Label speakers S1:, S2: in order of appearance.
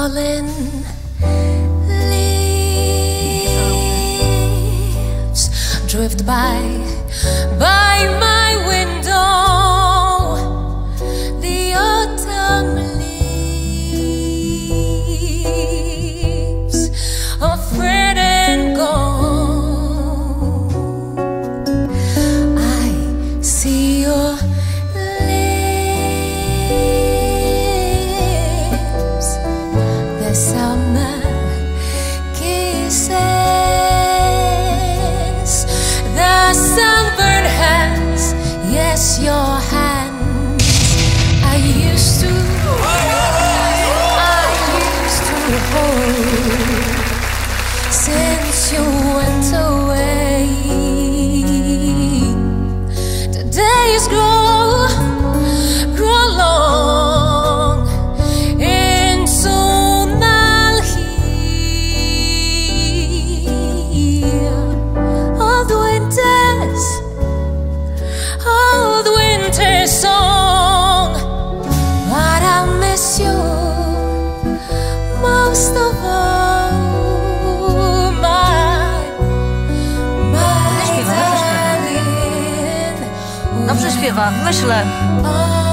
S1: fallen leaves drift by my window. The autumn leaves are afraid and gone. I see your lips, the summer kisses, the sunburned hands, yes, your hands. I used to hold since you went away. The days grow long, and soon I'll hear old winter's song. But I'll miss you most of all, my
S2: Dobrze śpiewa, myślę.
S1: darling.